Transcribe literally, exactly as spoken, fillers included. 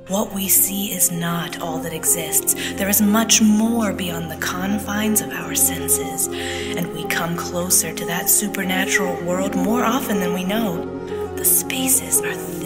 What we see is not all that exists. There is much more beyond the confines of our senses, and we come closer to that supernatural world more often than we know. The spaces are thick